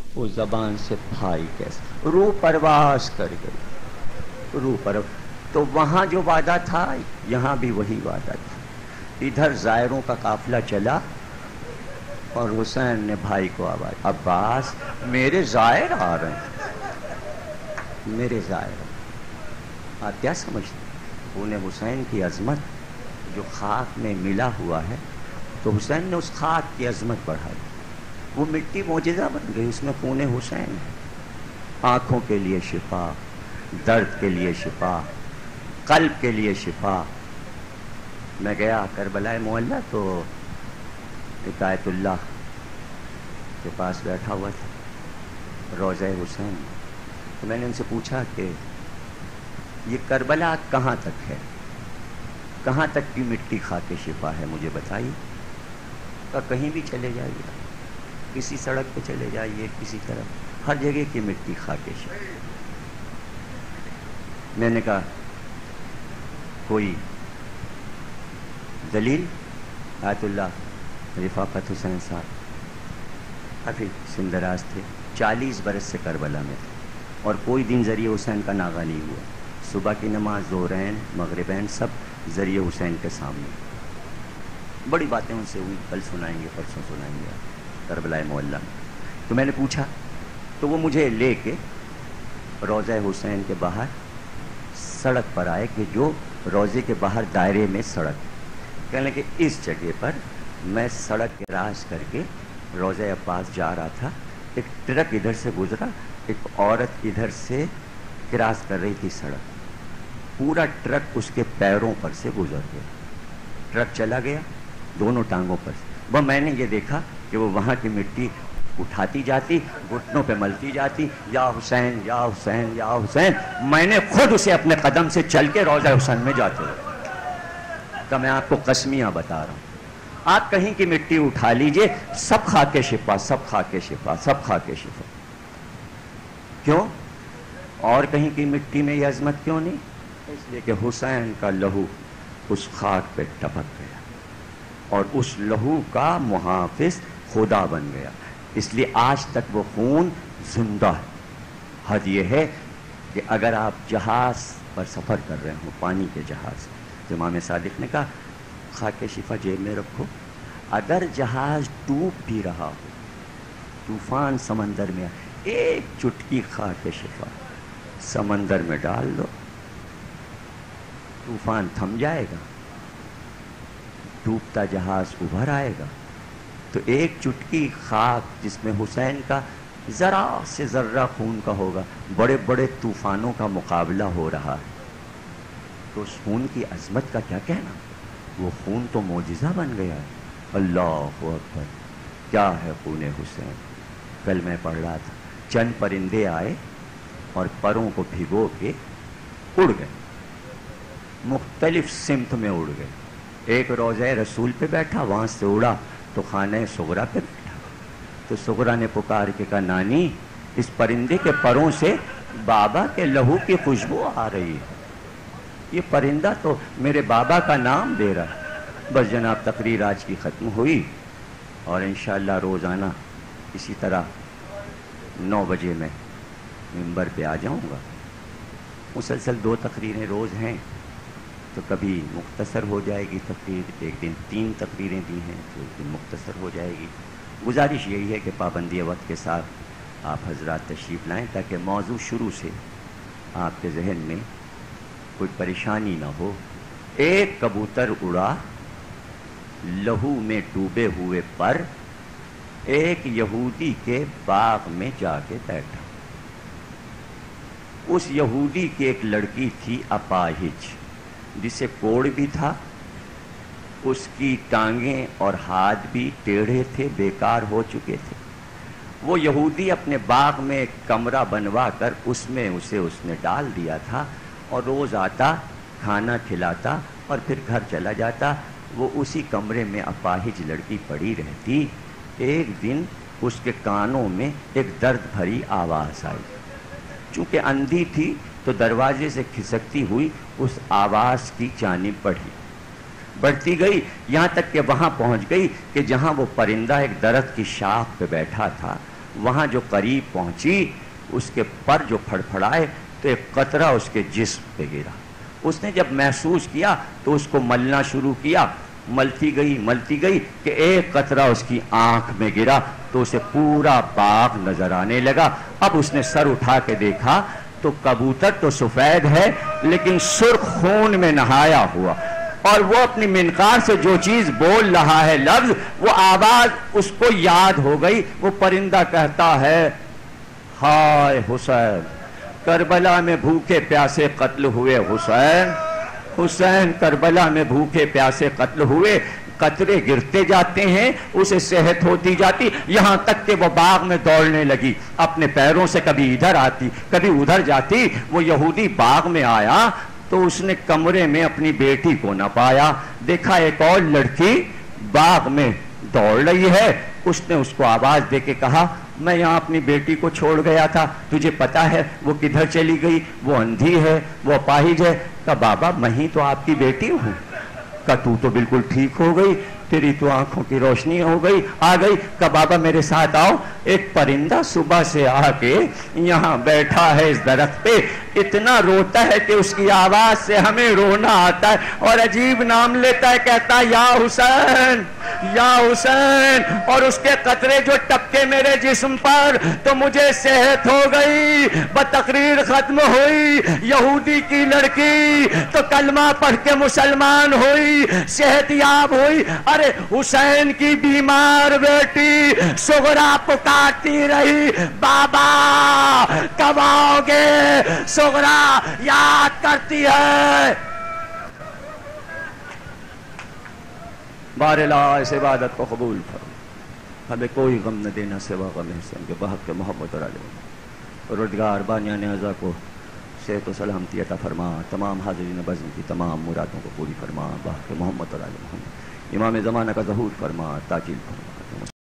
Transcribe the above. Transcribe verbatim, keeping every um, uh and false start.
وہ زبان سے بھائی کیسے روح پرواز کر گئی، روح پر تو وہاں جو وعدہ تھا یہاں بھی وہی وعدہ تھا. ادھر زائروں کا قافلہ چلا اور حسین نے بھائی کو آواز، عباس میرے زائر آ رہے ہیں، میرے زائر. آپ کیا سمجھتے انہیں حسین کی عظمت جو خاک میں ملا ہوا ہے، تو حسین نے اس خاک کی عظمت بڑھائی. وہ مٹی معجزہ بن گئی، اس میں خون حسین ہے. آنکھوں کے لیے شفا، درد کے لیے شفا، قلب کے لیے شفا. میں گیا کربلا معلیٰ تو ہدایت اللہ کے پاس بیٹھا ہوا تھا روضہ حسین. تو میں نے ان سے پوچھا کہ یہ کربلا کہاں تک ہے، کہاں تک کی مٹی کھا کے شفا ہے، مجھے بتائیے. کہ کہیں بھی چلے جائیے، کسی سڑک پہ چلے جائیے، کسی طرف، ہر جگہ کی مٹی کھا کے شفا. میں نے کہا کوئی دلیل؟ آیت اللہ رفاقت حسین صاحب کافی سندراز تھے، چالیس برس سے کربلا میں تھے اور کوئی دن ذریعہ حسین کا ناغہ نہیں ہوا. صبح کی نماز، ظہرین، مغربین سب ذریعہ حسین کے سامنے. بڑی باتیں ان سے ہوئی، کل سنائیں گے، پرسوں سنائیں گے کربلا معلیٰ میں. تو میں نے پوچھا تو وہ مجھے لے کے روضہ حسین کے باہر سڑک پر آئے کہ جو روضے کے باہر دائرے میں سڑک، کہنے لگے اس جگہ پر میں سڑک کراس کر کے روضہ عباس جا رہا تھا، ایک ٹرک ادھر سے گزرا، ایک عورت ادھر سے کراس کر رہی تھی سڑک، پورا ٹرک اس کے پیروں پر سے گزر گیا. ٹرک چلا گیا دونوں ٹانگوں پر سے. وہ میں نے یہ دیکھا کہ وہ وہاں کی مٹی اٹھاتی جاتی، گھٹنوں پہ ملتی جاتی، یا حسین یا حسین یا حسین. میں نے خود اسے اپنے قدم سے چل کے روضہ حسین میں جاتے ہوئے. تو میں آپ کو قسمیاں بتا رہا ہوں، آپ کہیں کی مٹی اٹھا لیجئے، سب کھا کے شفا، سب کھا کے شفا، سب کھا کے شفا. کیوں؟ اور کہیں کی مٹی میں یہ عظمت کیوں نہیں؟ اس لیے کہ حسین کا لہو اس خاک پہ ٹپک گیا اور اس لہو کا محافظ خدا بن گیا. اس لیے آج تک وہ خون زندہ ہے. حد یہ ہے کہ اگر آپ جہاز پر سفر کر رہے ہوں، پانی کے جہاز، تو امام صادق نے کہا خاک شفا جیب میں رکھو. اگر جہاز ڈوب بھی رہا ہو، طوفان سمندر میں، ایک چٹکی خاک شفا سمندر میں ڈال دو، طوفان تھم جائے گا، ڈوبتا جہاز ابھر آئے گا. تو ایک چٹکی خاک جس میں حسین کا ذرا سے ذرہ خون کا ہوگا، بڑے بڑے طوفانوں کا مقابلہ ہو رہا ہے. تو اس خون کی عظمت کا کیا کہنا؟ وہ خون تو معجزہ بن گیا ہے. اللہ اکبر، کیا ہے خون حسین. کل میں پڑھ رہا تھا، چند پرندے آئے اور پروں کو بھگو کے اڑ گئے، مختلف سمت میں اڑ گئے. ایک روضہ رسول پہ بیٹھا، وہاں سے اڑا تو خانہ صغرا پہ بیٹھا. تو صغرا نے پکار کے کہا نانی اس پرندے کے پروں سے بابا کے لہو کی خوشبو آ رہی ہے، یہ پرندہ تو میرے بابا کا نام دے رہا ہے. بس جناب تقریر آج کی ختم ہوئی اور انشاءاللہ روزانہ اسی طرح نو بجے میں ممبر پہ آ جاؤں گا. مسلسل دو تقریریں روز ہیں، تو کبھی مختصر ہو جائے گی تقریر، ایک دن تین تقریریں دی ہیں تو ایک دن مختصر ہو جائے گی. گزارش یہی ہے کہ پابندی وقت کے ساتھ آپ حضرات تشریف لائیں تاکہ موضوع شروع سے آپ کے ذہن میں کوئی پریشانی نہ ہو. ایک کبوتر اڑا لہو میں ڈوبے ہوئے پر، ایک یہودی کے باغ میں جا کے بیٹھا. اس یہودی کی ایک لڑکی تھی اپاہج، جسے کوڑ بھی تھا، اس کی ٹانگیں اور ہاتھ بھی ٹیڑھے تھے، بیکار ہو چکے تھے. وہ یہودی اپنے باغ میں ایک کمرہ بنوا کر اس میں اسے اس نے ڈال دیا تھا اور روز آتا، کھانا کھلاتا اور پھر گھر چلا جاتا. وہ اسی کمرے میں اپاہج لڑکی پڑی رہتی. ایک دن اس کے کانوں میں ایک درد بھری آواز آئی. چونکہ اندھی تھی تو دروازے سے کھسکتی ہوئی اس آواز کی جانب بڑھی، بڑھتی گئی یہاں تک کہ وہاں پہنچ گئی کہ جہاں وہ پرندہ ایک درخت کی شاخ پہ بیٹھا تھا. وہاں جو قریب پہنچی اس کے پر جو پھڑ پھڑائے تو ایک قطرہ اس کے جسم پہ گرا. اس نے جب محسوس کیا تو اس کو ملنا شروع کیا. ملتی گئی ملتی گئی کہ ایک قطرہ اس کی آنکھ میں گرا تو اسے پورا باغ نظر آنے لگا. اب اس نے سر اٹھا کے دیکھا تو کبوتر تو سفید ہے لیکن سرخ خون میں نہایا ہوا, اور وہ اپنی منقار سے جو چیز بول رہا ہے لفظ, وہ آواز اس کو یاد ہو گئی. وہ پرندہ کہتا ہے ہائے حسین, کربلا میں بھوکے پیاسے قتل ہوئے حسین, حسین کربلا میں بھوکے پیاسے قتل ہوئے. قطرے گرتے جاتے ہیں, اسے صحت ہوتی جاتی, یہاں تک کہ وہ باغ میں دوڑنے لگی, اپنے پیروں سے کبھی ادھر آتی کبھی ادھر جاتی. وہ یہودی باغ میں آیا تو اس نے کمرے میں اپنی بیٹی کو نہ پایا. دیکھا ایک اور لڑکی باغ میں دوڑ رہی ہے. اس نے اس کو آواز دے کے کہا میں یہاں اپنی بیٹی کو چھوڑ گیا تھا, تجھے پتا ہے وہ کدھر چلی گئی؟ وہ اندھی ہے, وہ اپاہج ہے. کہا بابا میں ہی تو آپ کی بیٹی ہوں. کہا تو تو بالکل ٹھیک ہو گئی, تیری تو آنکھوں کی روشنی ہو گئی آ گئی. کہا بابا میرے ساتھ آؤ. ایک پرندہ صبح سے آ کے یہاں بیٹھا ہے اس درخت پہ, اتنا روتا ہے کہ اس کی آواز سے ہمیں رونا آتا ہے, اور عجیب نام لیتا ہے, کہتا ہے یا حسین یا حسین, اور اس کے قطرے جو ٹپکے میرے جسم پر تو مجھے صحت ہو گئی. بتقریر ختم ہوئی. یہودی کی لڑکی تو کلمہ پڑھ کے مسلمان ہوئی, صحت یاب ہوئی. ارے حسین کی بیمار بیٹی سغرا پکارتی رہی بابا کب آؤ گے. سغرا یاد کرتی ہے. باراللہ اس عبادت کو قبول کرو, ہمیں کوئی غم نہ دینا سوا غم حسین کے بحق کے محمد اور علیہ. پروردگار بانیان اعضا کو صحت و سلامتی عطا فرما, تمام حاضرین بزم کی تمام مرادوں کو پوری فرما, بحق کے محمد اور علیہ محمد. امام زمانہ کا ظہور فرما, تاجیل فرما.